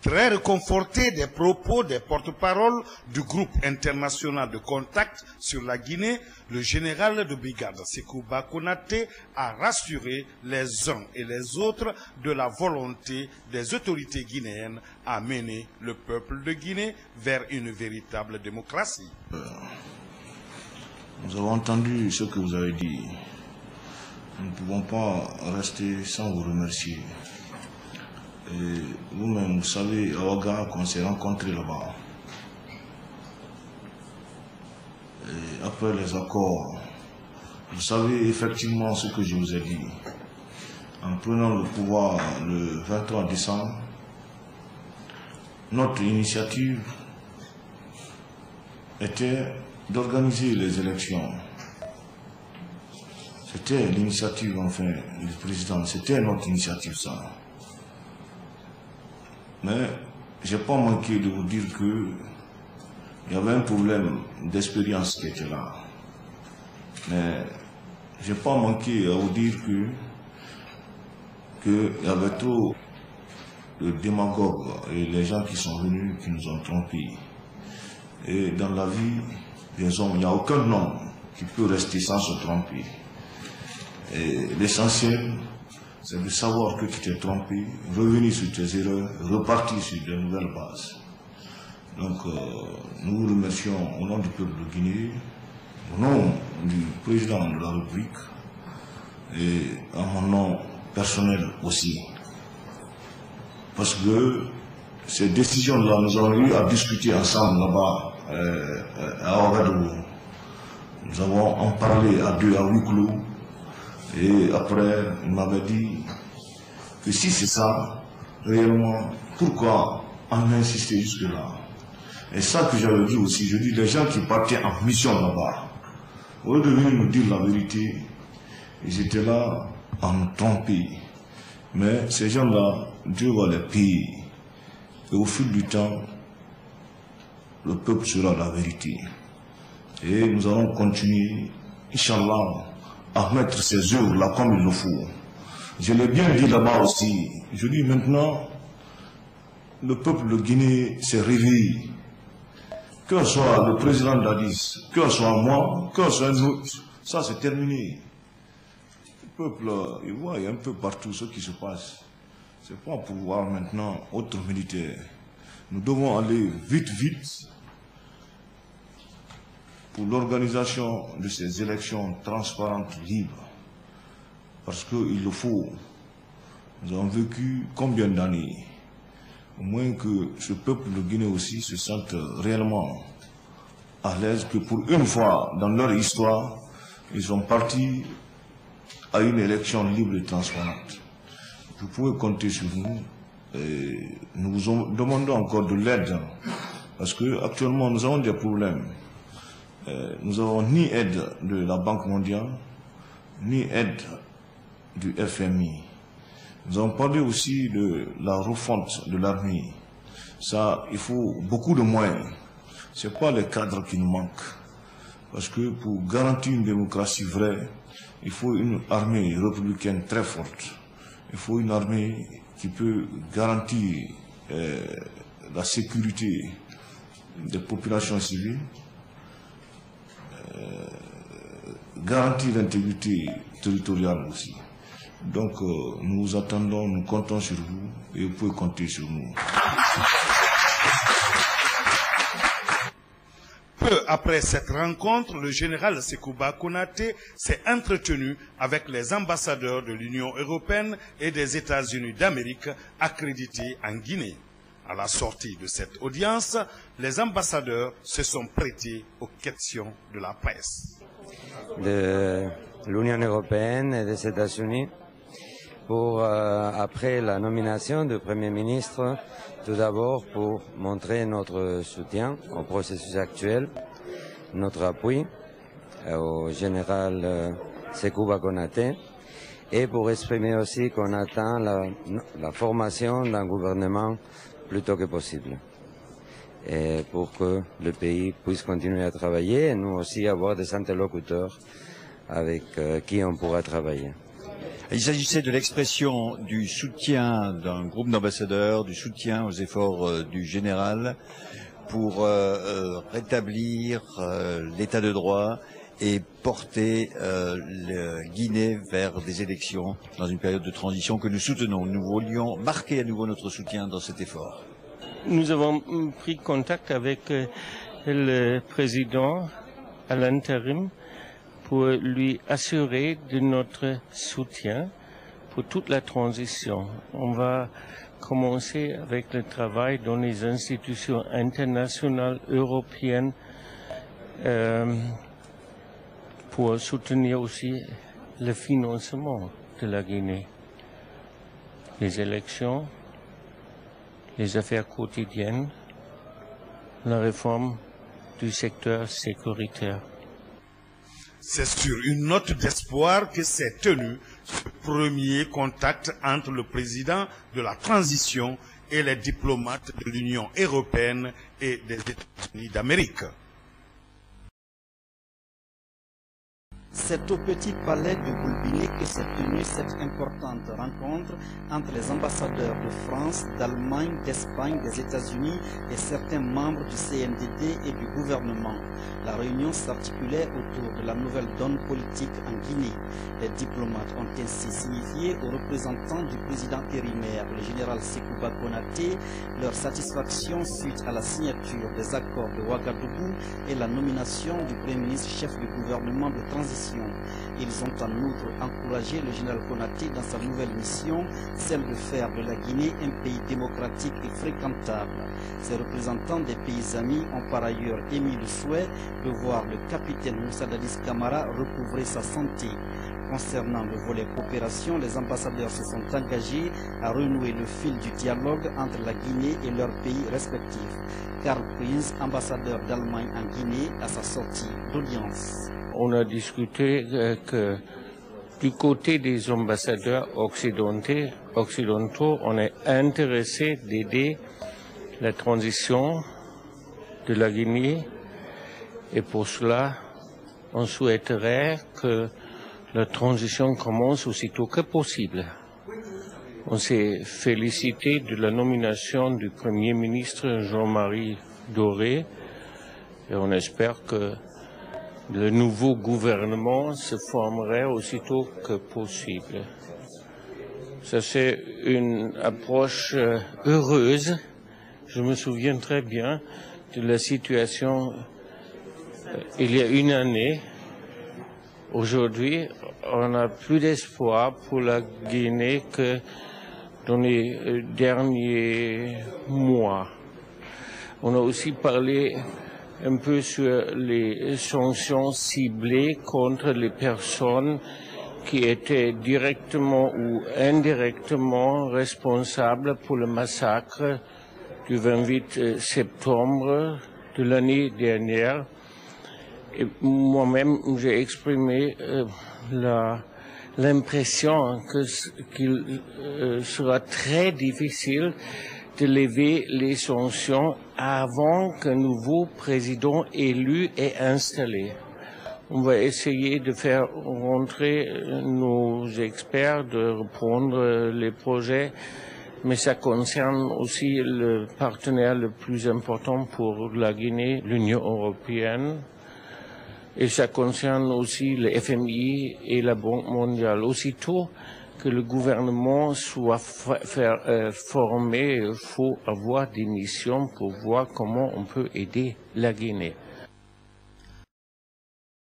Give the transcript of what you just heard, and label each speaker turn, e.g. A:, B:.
A: Très réconforté des propos des porte-paroles du groupe international de contact sur la Guinée, le général de brigade Sekouba Konaté a rassuré les uns et les autres de la volonté des autorités guinéennes à mener le peuple de Guinée vers une véritable démocratie.
B: Nous avons entendu ce que vous avez dit. Nous ne pouvons pas rester sans vous remercier. Et vous-même, vous savez, à Ouaga, qu'on s'est rencontrés là-bas. Et après les accords, vous savez effectivement ce que je vous ai dit. En prenant le pouvoir le 23 décembre, notre initiative était d'organiser les élections. C'était l'initiative, enfin, du président, c'était notre initiative, ça. Mais je n'ai pas manqué de vous dire qu'il y avait un problème d'expérience qui était là. Mais je n'ai pas manqué à vous dire qu'il y avait trop de démagogues et les gens qui sont venus qui nous ont trompés. Et dans la vie des hommes, il n'y a aucun homme qui peut rester sans se tromper. Et l'essentiel, c'est de savoir que tu t'es trompé, revenir sur tes erreurs, repartir sur de nouvelles bases. Donc, nous vous remercions au nom du peuple de Guinée, au nom du président de la République et à mon nom personnel aussi. Parce que ces décisions-là, nous avons eu à discuter ensemble là-bas à Ouagadougou. Nous avons en parlé à deux, à huis clos. Et après, il m'avait dit que si c'est ça, réellement, pourquoi en insister jusque-là? Et ça que j'avais dit aussi, je dis, les gens qui partaient en mission là-bas, au lieu de venir nous dire la vérité, ils étaient là à nous tromper. Mais ces gens-là, Dieu va les payer. Et au fil du temps, le peuple sera la vérité. Et nous allons continuer, Inch'Allah, à mettre ces œuvres là comme il le faut. Je l'ai bien dit là-bas aussi. Je dis maintenant, le peuple de Guinée s'est réveillé. Que soit le président d'Addis, que soit moi, que soit un autre, ça c'est terminé. Le peuple, il voit, il y a un peu partout ce qui se passe. C'est pas pour voir maintenant autres militaires. Nous devons aller vite, vite pour l'organisation de ces élections transparentes, libres. Parce qu'il le faut. Nous avons vécu combien d'années? Au moins que ce peuple de Guinée aussi se sente réellement à l'aise, que pour une fois dans leur histoire, ils sont partis à une élection libre et transparente. Vous pouvez compter sur nous. Et nous vous demandons encore de l'aide. Parce que actuellement nous avons des problèmes. Nous n'avons ni aide de la Banque mondiale, ni aide du FMI. Nous avons parlé aussi de la refonte de l'armée. Ça, il faut beaucoup de moyens. Ce n'est pas les cadres qui nous manquent. Parce que pour garantir une démocratie vraie, il faut une armée républicaine très forte. Il faut une armée qui peut garantir la sécurité des populations civiles, garantir l'intégrité territoriale aussi. Donc nous vous attendons, nous comptons sur vous et vous pouvez compter sur nous.
A: Peu après cette rencontre, le général Sekouba Konaté s'est entretenu avec les ambassadeurs de l'Union européenne et des États-Unis d'Amérique accrédités en Guinée. À la sortie de cette audience, les ambassadeurs se sont prêtés aux questions de la presse.
C: De l'Union européenne et des États-Unis pour, après la nomination du Premier ministre, tout d'abord pour montrer notre soutien au processus actuel, notre appui au général Sekouba Konaté, et pour exprimer aussi qu'on attend la formation d'un gouvernement plus tôt que possible, et pour que le pays puisse continuer à travailler et nous aussi avoir des interlocuteurs avec qui on pourra travailler.
D: Il s'agissait de l'expression du soutien d'un groupe d'ambassadeurs, du soutien aux efforts du général pour rétablir l'état de droit et porter la Guinée vers des élections dans une période de transition que nous soutenons. Nous voulions marquer à nouveau notre soutien dans cet effort.
E: Nous avons pris contact avec le président à l'intérim pour lui assurer de notre soutien pour toute la transition. On va commencer avec le travail dans les institutions internationales européennes pour soutenir aussi le financement de la Guinée, les élections, les affaires quotidiennes, la réforme du secteur sécuritaire.
A: C'est sur une note d'espoir que s'est tenu ce premier contact entre le président de la transition et les diplomates de l'Union européenne et des États-Unis d'Amérique.
F: C'est au Petit Palais de Boulbiné que s'est tenue cette importante rencontre entre les ambassadeurs de France, d'Allemagne, d'Espagne, des États-Unis et certains membres du CNDD et du gouvernement. La réunion s'articulait autour de la nouvelle donne politique en Guinée. Les diplomates ont ainsi signifié aux représentants du président intérimaire, le général Sékou Konaté, leur satisfaction suite à la signature des accords de Ouagadougou et la nomination du Premier ministre chef du gouvernement de transition. Ils ont en outre encouragé le général Konaté dans sa nouvelle mission, celle de faire de la Guinée un pays démocratique et fréquentable. Ces représentants des pays amis ont par ailleurs émis le souhait de voir le capitaine Moussa Dadis Camara recouvrer sa santé. Concernant le volet coopération, les ambassadeurs se sont engagés à renouer le fil du dialogue entre la Guinée et leurs pays respectifs. Karl Prinz, ambassadeur d'Allemagne en Guinée, à sa sortie d'audience.
E: On a discuté que du côté des ambassadeurs occidentaux, on est intéressé d'aider la transition de la Guinée et pour cela, on souhaiterait que la transition commence aussitôt que possible. On s'est félicité de la nomination du Premier ministre Jean-Marie Doré et on espère que le nouveau gouvernement se formerait aussitôt que possible. Ça, c'est une approche heureuse. Je me souviens très bien de la situation il y a une année. Aujourd'hui, on n'a plus d'espoir pour la Guinée que dans les derniers mois. On a aussi parlé un peu sur les sanctions ciblées contre les personnes qui étaient directement ou indirectement responsables pour le massacre du 28 septembre de l'année dernière. Et moi-même, j'ai exprimé l'impression qu'il sera très difficile de lever les sanctions avant qu'un nouveau président élu est installé. On va essayer de faire rentrer nos experts, de reprendre les projets, mais ça concerne aussi le partenaire le plus important pour la Guinée, l'Union européenne, et ça concerne aussi le FMI et la Banque mondiale. Aussitôt que le gouvernement soit formé, il faut avoir des missions pour voir comment on peut aider la Guinée.